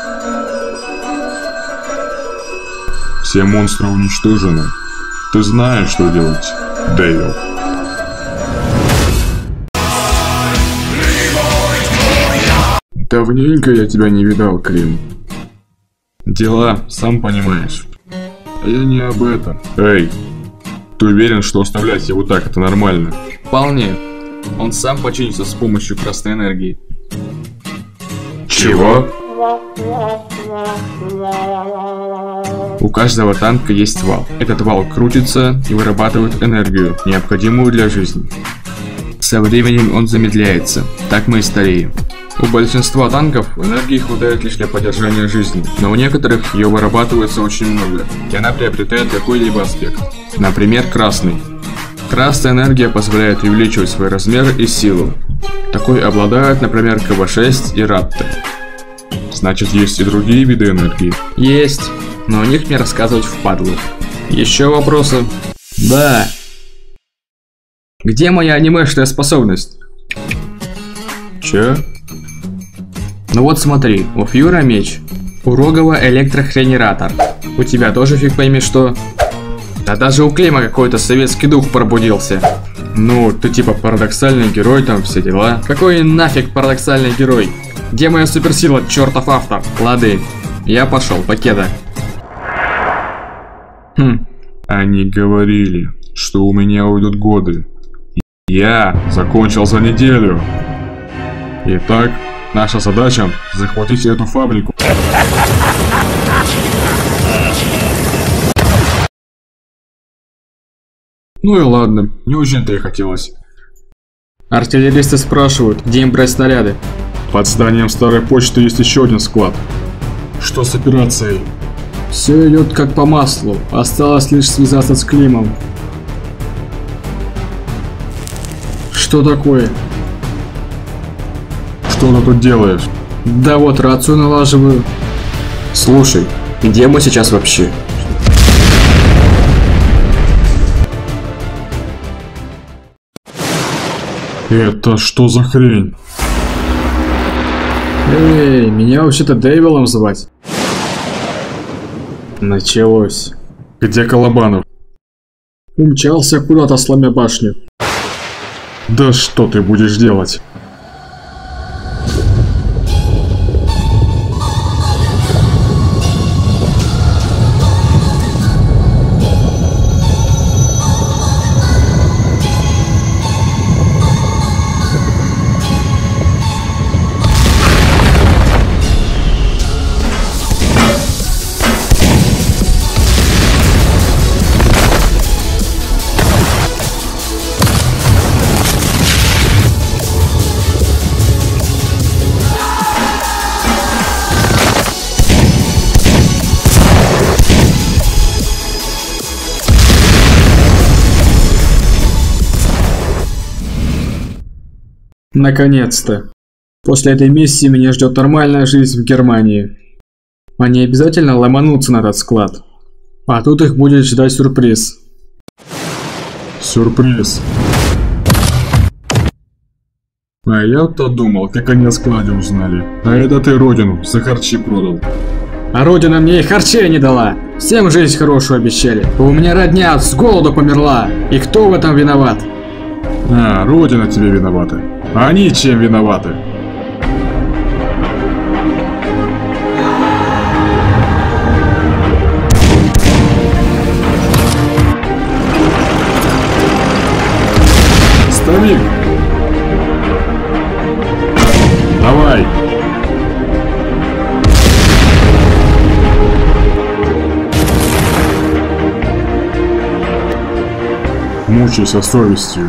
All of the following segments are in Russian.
Все монстры уничтожены. Ты знаешь, что делать, Дэвил. Давненько я тебя не видал, Клим. Дела, сам понимаешь. А я не об этом. Эй, ты уверен, что оставлять его так, это нормально? Вполне. Он сам починится с помощью красной энергии. Чего? У каждого танка есть вал. Этот вал крутится и вырабатывает энергию, необходимую для жизни. Со временем он замедляется. Так мы и стареем. У большинства танков энергии хватает лишь для поддержания жизни, но у некоторых ее вырабатывается очень много, и она приобретает какой-либо аспект. Например, красный. Красная энергия позволяет увеличивать свой размер и силу. Такой обладают, например, КВ-6 и Раттер. Значит, есть и другие виды энергии? Есть, но о них мне рассказывать впадлу. Еще вопросы? Да. Где моя анимешная способность? Че? Ну вот смотри, у Фьюра меч, у Рогова электрохренератор. У тебя тоже фиг пойми что. Да даже у Клима какой-то советский дух пробудился. Ну, ты типа парадоксальный герой, там все дела. Какой нафиг парадоксальный герой? Где моя суперсила, чертов автор? Лады, я пошел, покеда. Они говорили, что у меня уйдут годы. Я закончил за неделю. Итак, наша задача – захватить эту фабрику. Ну и ладно, не очень-то и хотелось. Артиллеристы спрашивают, где им брать снаряды. Под зданием старой почты есть еще один склад. Что с операцией? Все идет как по маслу, осталось лишь связаться с Климом. Что такое? Что ты тут делаешь? Да вот, рацию налаживаю. Слушай, где мы сейчас вообще? Это что за хрень? Эй, меня вообще-то Дэвилом звать. Началось. Где Колобанов? Умчался куда-то, сломя башню. Да что ты будешь делать? Наконец-то. После этой миссии меня ждет нормальная жизнь в Германии. Они обязательно ломанутся на этот склад. А тут их будет ждать сюрприз. Сюрприз. А я-то думал, как они о складе узнали. А это ты родину за харчи продал. А родина мне и харчей не дала. Всем жизнь хорошую обещали. У меня родня с голоду померла. И кто в этом виноват? А, родина тебе виновата. А они чем виноваты? Старик! Давай! Мучайся совестью.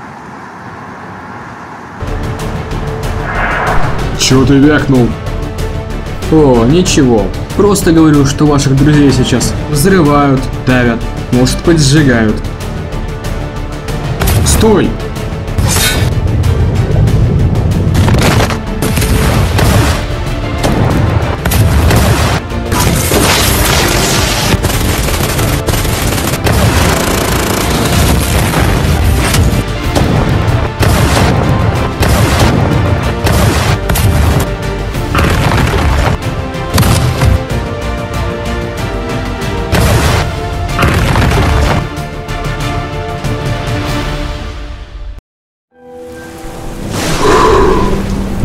Чего ты вякнул? О, ничего. Просто говорю, что ваших друзей сейчас взрывают, давят, может быть, сжигают. Стой!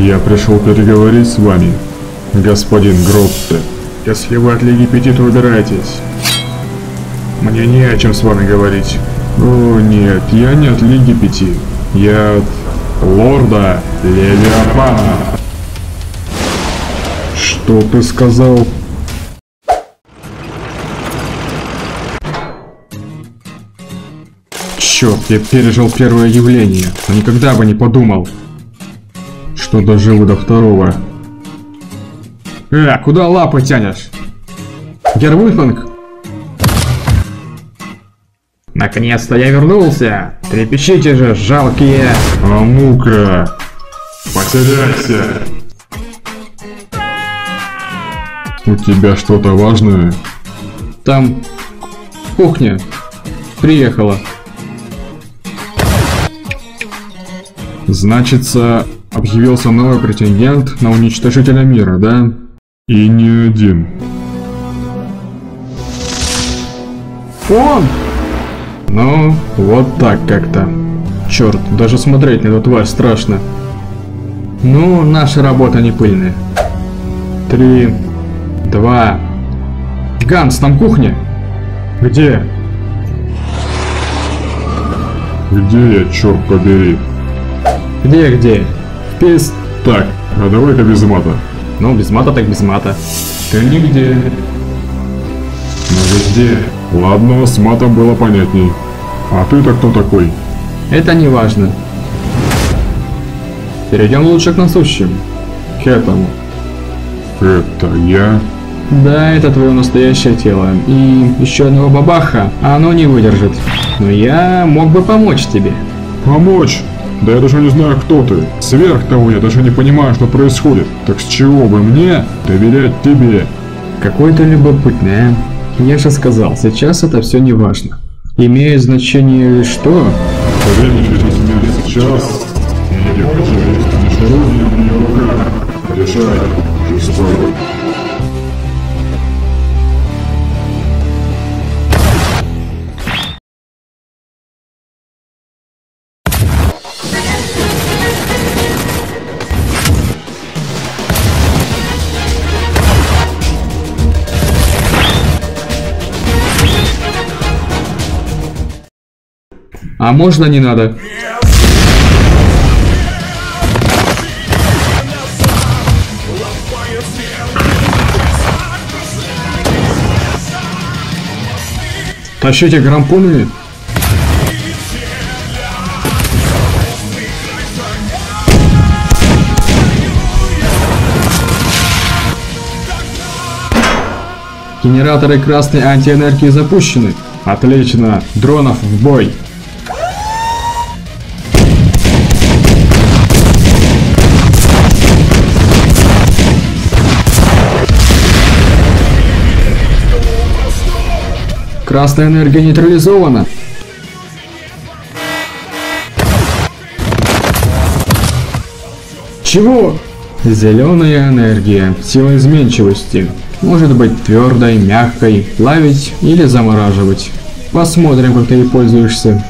Я пришел переговорить с вами, господин Гротте. Если вы от Лиги Пяти, то выбирайтесь. Мне не о чем с вами говорить. О нет, я не от Лиги Пяти. Я от Лорда Левиафана. Что ты сказал? Черт, я пережил первое явление, но никогда бы не подумал, что доживу до второго. Куда лапы тянешь? Гервульфанг? Наконец-то я вернулся! Трепещите же, жалкие! А ну-ка! Потеряйся! У тебя что-то важное? Там кухня приехала. Значится, объявился новый претендент на уничтожителя мира, да? И не один. Он! Ну, вот так как-то. Черт, даже смотреть на эту тварь страшно. Ну, наша работа не пыльная. 3, 2. Ганс, там кухня? Где? Где я, черт побери? Где? Пиз... Так, а давай-ка без мата. Ну, без мата так без мата. Ты нигде. Но везде. Ладно, с матом было понятней. А ты-то кто такой? Это не важно. Перейдем лучше к насущим. К этому. Это я? Да, это твое настоящее тело. И еще одного бабаха, оно не выдержит. Но я мог бы помочь тебе. Помочь? Да я даже не знаю, кто ты. Сверх того, я даже не понимаю, что происходит. Так с чего бы мне доверять тебе? Какой ты любопытный, а? Я же сказал, сейчас это все не важно. Имеет значение лишь что? Время через меня сейчас. И не пожалеет лишь орудие в ее руках. Решай, жестоко. А можно не надо? Тащите грампуны. Генераторы красной антиэнергии запущены. Отлично. Дронов в бой. Красная энергия нейтрализована. Чего? Зеленая энергия, сила изменчивости. Может быть твердой, мягкой, плавить или замораживать. Посмотрим, как ты ей пользуешься.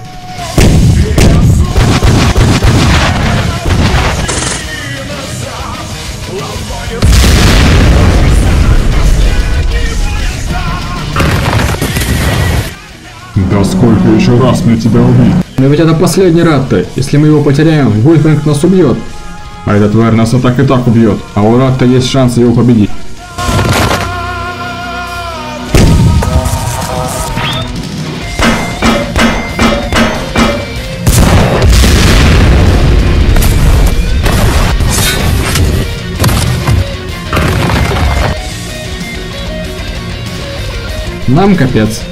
Да сколько еще раз мне тебя убить? Но ведь это последний Ратте. Если мы его потеряем, Вульфганг нас убьет. А этот тварь нас и так убьет. А у Ратте есть шанс его победить. Нам капец.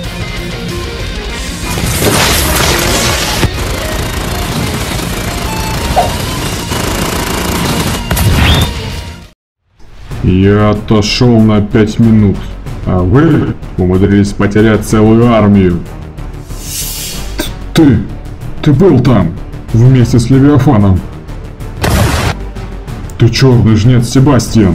Я отошел на 5 минут, а вы умудрились потерять целую армию. Ты был там, вместе с Левиафаном. Ты черный жнец Себастьян.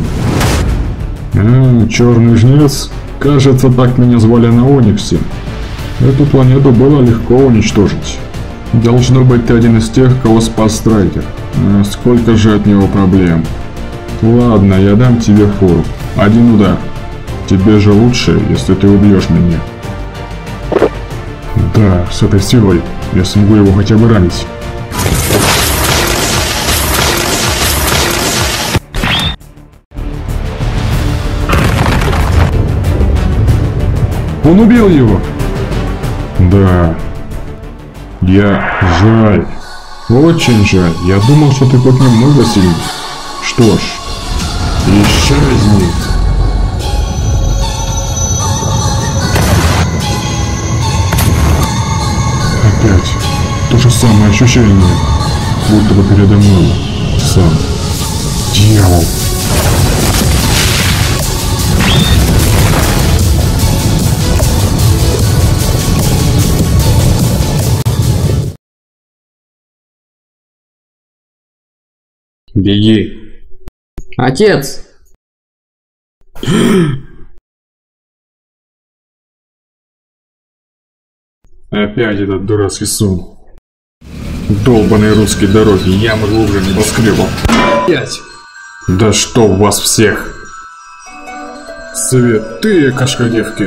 Черный жнец? Кажется, так меня звали на Ониксе. Эту планету было легко уничтожить. Должно быть, ты один из тех, кого спас Страйкер. Сколько же от него проблем. Ладно, я дам тебе фору. Один удар. Тебе же лучше, если ты убьешь меня. Да, с этой силой я смогу его хотя бы ранить. Он убил его! Да. Жаль. Очень жаль. Я думал, что ты хоть немного сильнее. Что ж, исчезни. Опять то же самое ощущение, будто бы передо мной сам дьявол. Беги. Отец! Опять этот дурацкий сон. Долбаные русские дороги, ямы глубже небоскребов. Опять! Да что у вас всех? Святые кошкодевки.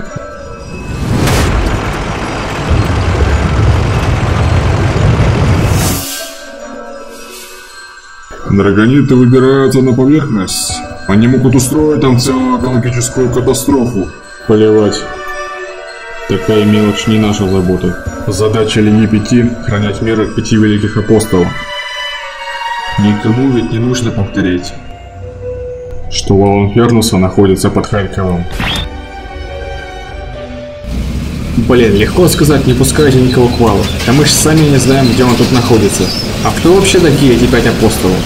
Драгониты выбираются на поверхность. Они могут устроить там целую экологическую катастрофу. Плевать. Такая мелочь не наша забота. Задача линии 5 – хранять мир от 5 великих апостолов. Никому ведь не нужно повторять, что вал Инфернуса находится под Харьковом. Блин, легко сказать, не пускайте никого к валу. А мы ж сами не знаем, где он тут находится. А кто вообще такие эти 5 апостолов?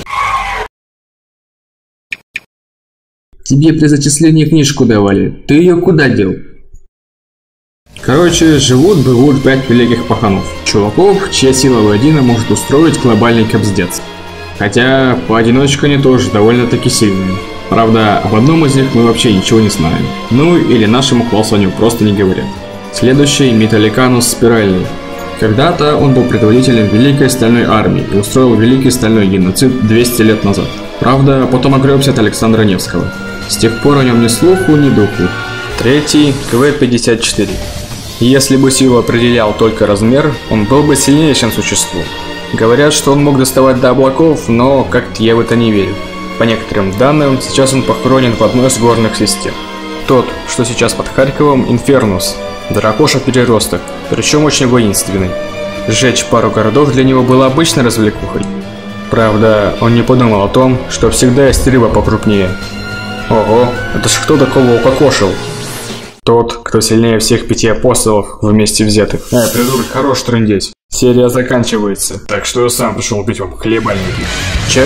Тебе при зачислении книжку давали. Ты ее куда дел? Короче, живут 5 великих паханов. Чуваков, чья сила воедино может устроить глобальный капздец. Хотя, поодиночку они тоже довольно-таки сильные. Правда, об одном из них мы вообще ничего не знаем. Ну, или нашему классу они просто не говорят. Следующий – Металликанус Спиральный. Когда-то он был предводителем Великой Стальной Армии и устроил Великий Стальной геноцид 200 лет назад. Правда, потом огребся от Александра Невского. С тех пор о нем ни слуху, ни духу. Третий – КВ-54. Если бы силу определял только размер, он был бы сильнее, чем существо. Говорят, что он мог доставать до облаков, но как-то я в это не верю. По некоторым данным, сейчас он похоронен в одной из горных систем. Тот, что сейчас под Харьковом, Инфернус. Дракоша-переросток, причем очень воинственный. Сжечь пару городов для него было обычной развлекухой. Правда, он не подумал о том, что всегда есть рыба покрупнее. Ого, это ж кто такого укокошил? Тот, кто сильнее всех 5 апостолов вместе взятых. Придурок, хорош трындеть. Серия заканчивается. Так что я сам пришел убить вам хлебальники. Че?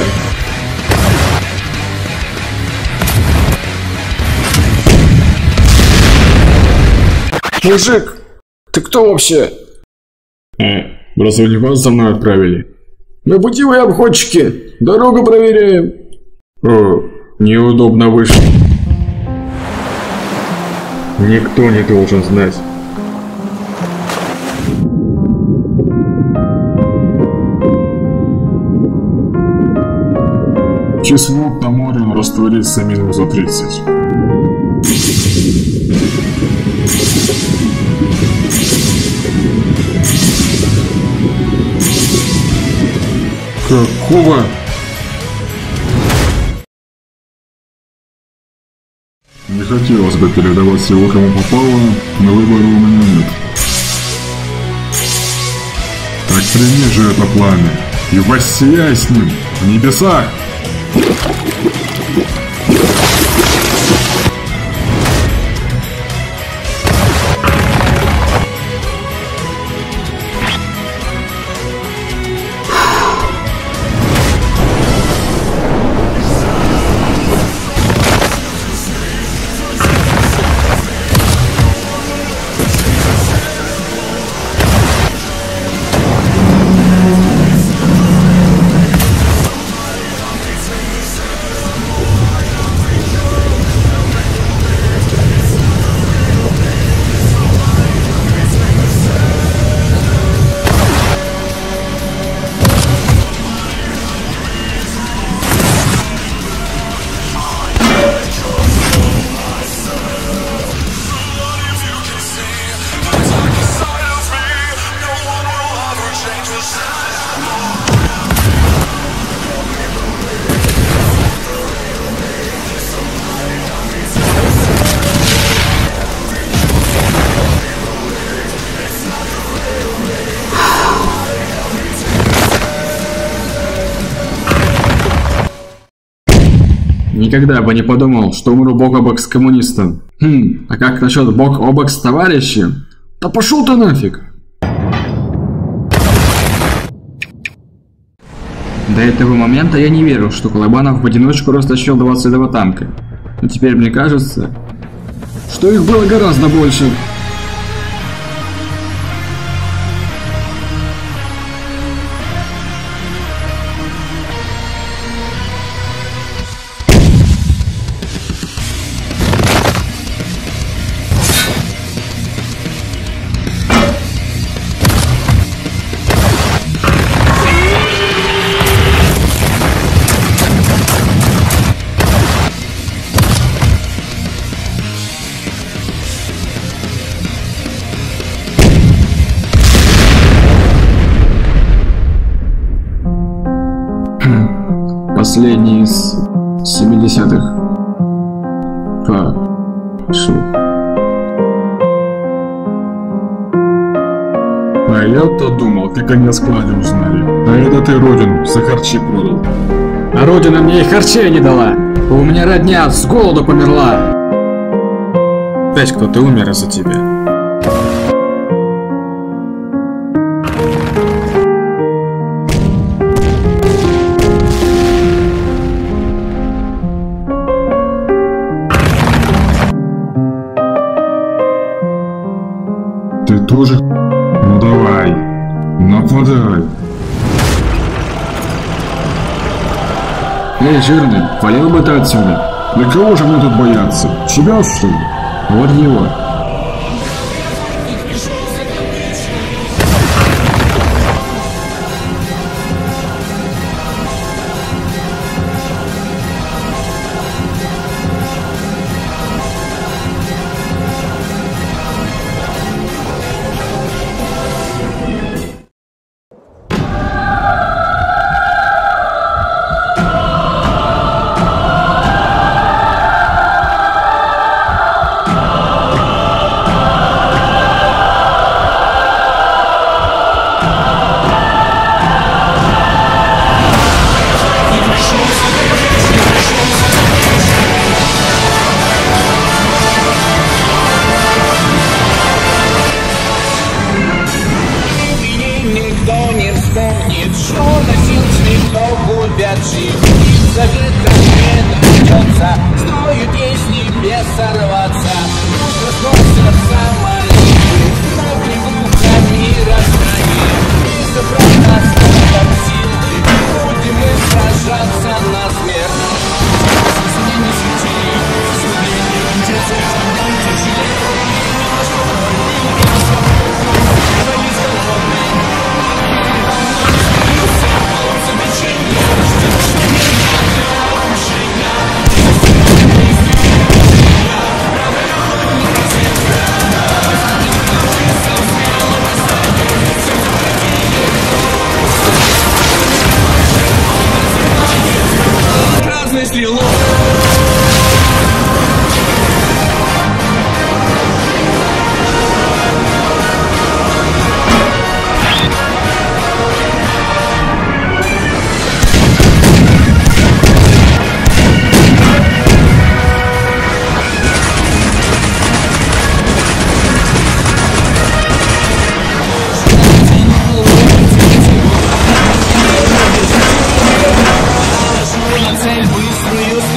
Мужик, ты кто вообще? Разве не вас за мной отправили? Мы путевые обходчики, дорогу проверяем. О, неудобно вышло. Никто не должен знать. Чеснок на море он растворится минут за 30. Какого? Не хотелось бы передавать всего, кому попало, но выбора у меня нет. Так прими же это пламя и воссияй с ним в небесах! Никогда бы не подумал, что умру бок о бок с коммунистом. А как насчет бок о бок с товарищем? Да пошел ты нафиг! До этого момента я не верил, что Колобанов в одиночку растащил 22 танка. Но теперь мне кажется, что их было гораздо больше. Последний из 70-х. Пошел. А я-то думал, как они о складе узнали. А это ты Родину за харчи продал. А Родина мне и харчей не дала. У меня родня с голоду померла. Опять кто-то умер из-за тебя. Ты тоже? Ну давай, нападай. Эй, жирный, валил бы ты отсюда. Да кого же мне тут бояться? Тебя, что ли? Вот его. Цель быструю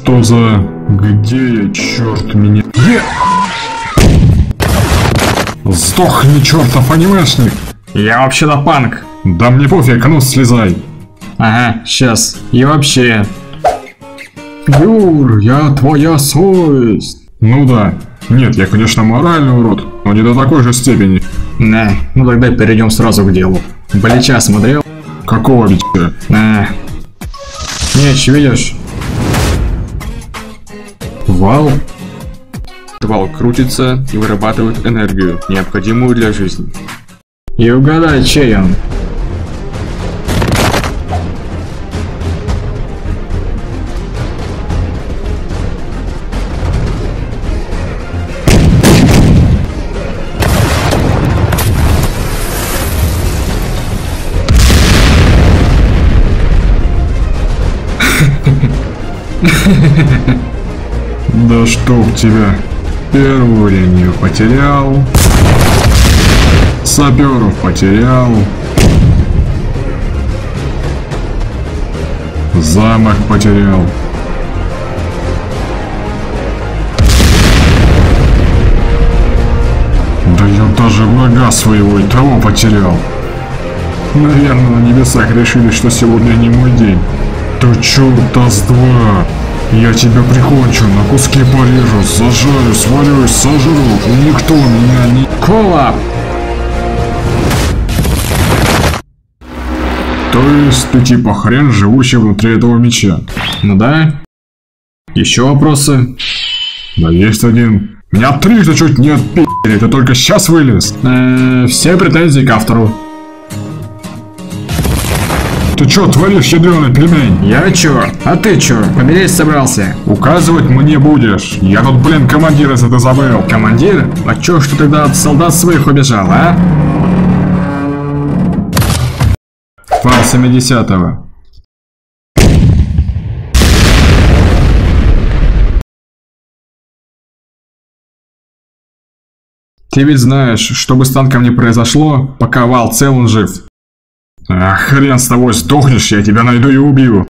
Что за... Где я, черт меня... Сдохни, чертов анимешник! Я вообще-то панк. Да мне пофиг, а ну слезай. Ага, сейчас. И вообще... Юр, я твоя совесть. Ну да. Нет, я, конечно, моральный урод, но не до такой же степени. На, ну тогда перейдем сразу к делу. Блича смотрел? Какого бича? Меч, видишь? Вал? Вал крутится и вырабатывает энергию, необходимую для жизни. И угадай, чей он? Да чтоб тебя. Первую линию потерял. Саперов потерял. Замок потерял. Да я даже врага своего и того потерял. Наверное, на небесах решили, что сегодня не мой день. Да черта с два! Я тебя прикончу, на куски порежу, зажарю, сварю и сожру, и никто меня не... Коллап! То есть ты типа хрен, живущий внутри этого меча? Ну да. Еще вопросы? Да есть один. Меня трижды чуть не отпи***ли, ты только сейчас вылез? Все претензии к автору. Ты чё творишь, ядреный пельмень? Я чё? А ты чё? Помереть собрался? Указывать мне будешь. Я тут, блин, командир, если ты забыл. Командир? А чё ж ты тогда от солдат своих убежал, а? Фал 70-го. Ты ведь знаешь, что бы с танком не произошло, пока Вал цел, он жив. А хрен с тобой, сдохнешь, я тебя найду и убью.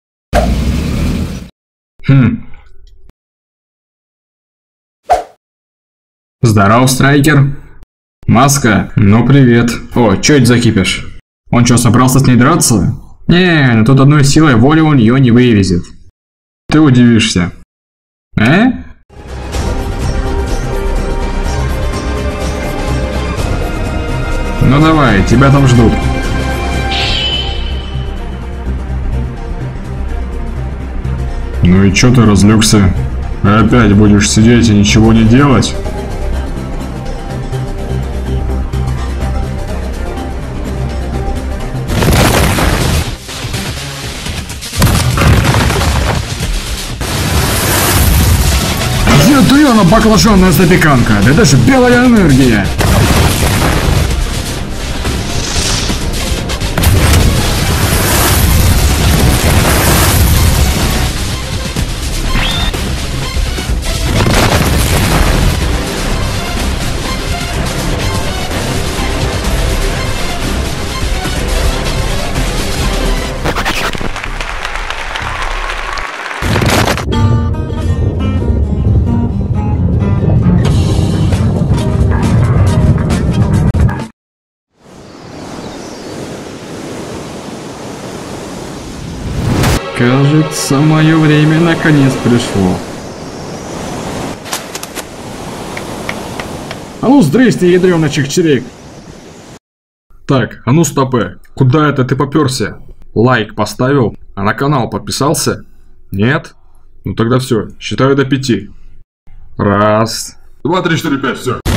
Здорово, Страйкер. Маска? Ну привет. О, чё это за кипиш? Он чё, собрался с ней драться? Не, ну тут одной силой воли он её не вывезет. Ты удивишься. Ну давай, тебя там ждут. Ну и чё ты разлегся? Опять будешь сидеть и ничего не делать? Ядрёна баклажанная запеканка, да это же белая энергия. Кажется, мое время наконец пришло. А ну сдрысь ты, ядрёный чик-чирик! Так, а ну стопэ, куда это ты попёрся? Лайк поставил, а на канал подписался? Нет? Ну тогда все, считаю до 5. 1, 2, 3, 4, 5, все.